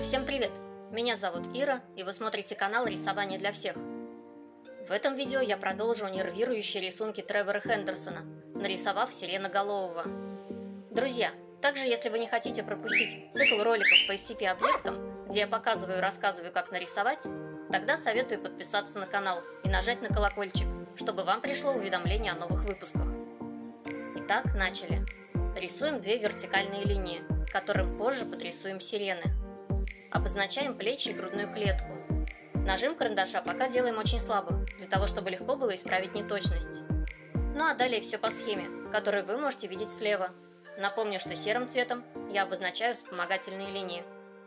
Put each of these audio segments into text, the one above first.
Всем привет! Меня зовут Ира, и вы смотрите канал «Рисование для всех». В этом видео я продолжу нервирующие рисунки Тревора Хендерсона, нарисовав сиреноголового. Друзья, также если вы не хотите пропустить цикл роликов по SCP-объектам, где я показываю и рассказываю, как нарисовать, тогда советую подписаться на канал и нажать на колокольчик, чтобы вам пришло уведомление о новых выпусках. Итак, начали. Рисуем две вертикальные линии, которым позже подрисуем сирены. Обозначаем плечи и грудную клетку. Нажим карандаша пока делаем очень слабо, для того, чтобы легко было исправить неточность. Ну а далее все по схеме, которую вы можете видеть слева. Напомню, что серым цветом я обозначаю вспомогательные линии.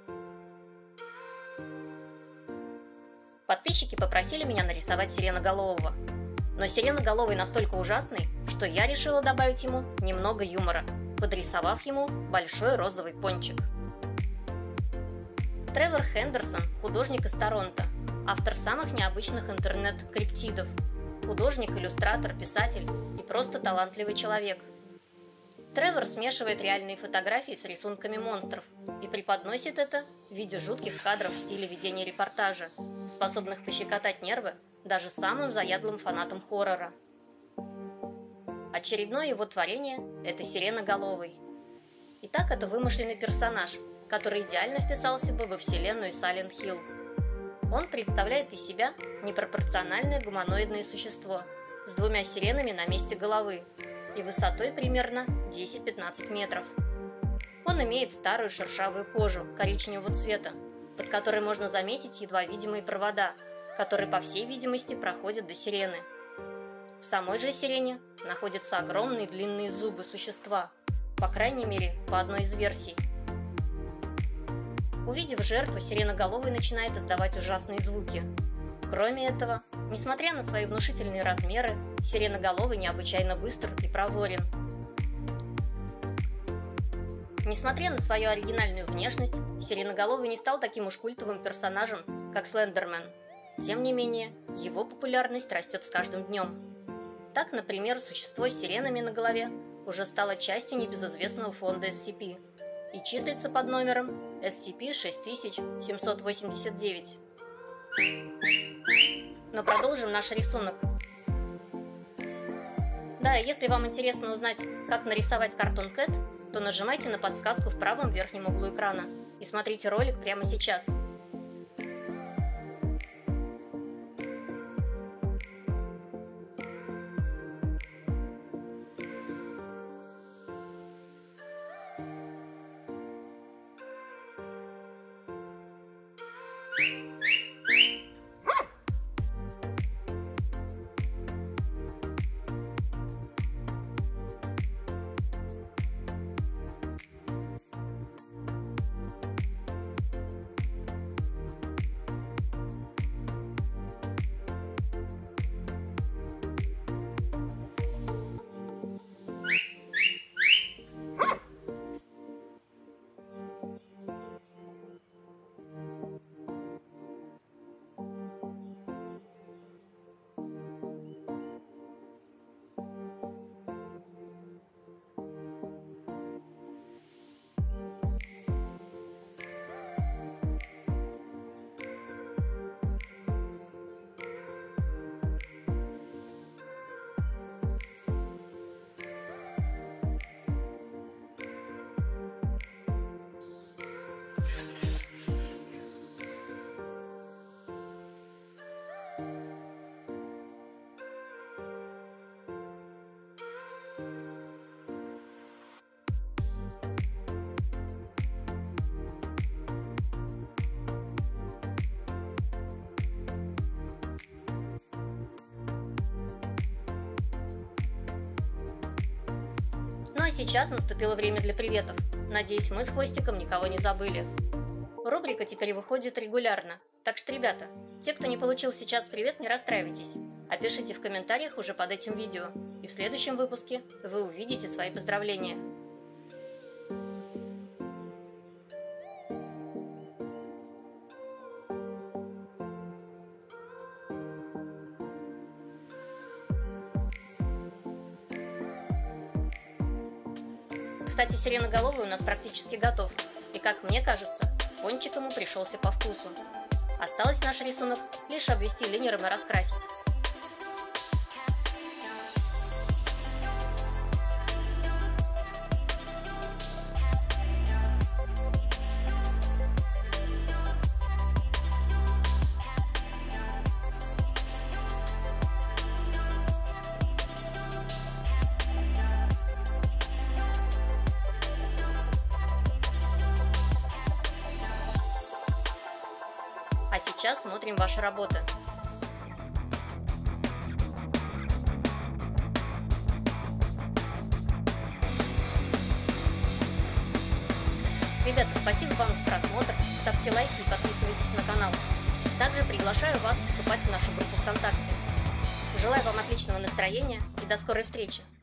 Подписчики попросили меня нарисовать сиреноголового. Но сиреноголовый настолько ужасный, что я решила добавить ему немного юмора, подрисовав ему большой розовый пончик. Тревор Хендерсон – художник из Торонто, автор самых необычных интернет-криптидов, художник, иллюстратор, писатель и просто талантливый человек. Тревор смешивает реальные фотографии с рисунками монстров и преподносит это в виде жутких кадров в стиле ведения репортажа, способных пощекотать нервы даже самым заядлым фанатам хоррора. Очередное его творение – это сиреноголовый. Итак, это вымышленный персонаж, который идеально вписался бы во вселенную Silent Hill. Он представляет из себя непропорциональное гуманоидное существо с двумя сиренами на месте головы и высотой примерно 10-15 метров. Он имеет старую шершавую кожу коричневого цвета, под которой можно заметить едва видимые провода, которые, по всей видимости, проходят до сирены. В самой же сирене находятся огромные длинные зубы существа, по крайней мере, по одной из версий. Увидев жертву, сиреноголовый начинает издавать ужасные звуки. Кроме этого, несмотря на свои внушительные размеры, сиреноголовый необычайно быстр и проворен. Несмотря на свою оригинальную внешность, сиреноголовый не стал таким уж культовым персонажем, как Слендермен. Тем не менее, его популярность растет с каждым днем. Так, например, существо с сиренами на голове уже стало частью небезызвестного фонда SCP и числится под номером SCP-6789. Но продолжим наш рисунок. Да, если вам интересно узнать, как нарисовать Cartoon Cat, то нажимайте на подсказку в правом верхнем углу экрана и смотрите ролик прямо сейчас. Ну а сейчас наступило время для приветов. Надеюсь, мы с Хвостиком никого не забыли. Рубрика теперь выходит регулярно. Так что, ребята, те, кто не получил сейчас привет, не расстраивайтесь. А пишите в комментариях уже под этим видео. И в следующем выпуске вы увидите свои поздравления. Кстати, сиреноголовый у нас практически готов. И как мне кажется, Пончик ему пришелся по вкусу. Осталось наш рисунок лишь обвести линером и раскрасить. А сейчас смотрим ваши работы. Ребята, спасибо вам за просмотр, ставьте лайки и подписывайтесь на канал. Также приглашаю вас вступать в нашу группу ВКонтакте. Желаю вам отличного настроения и до скорой встречи!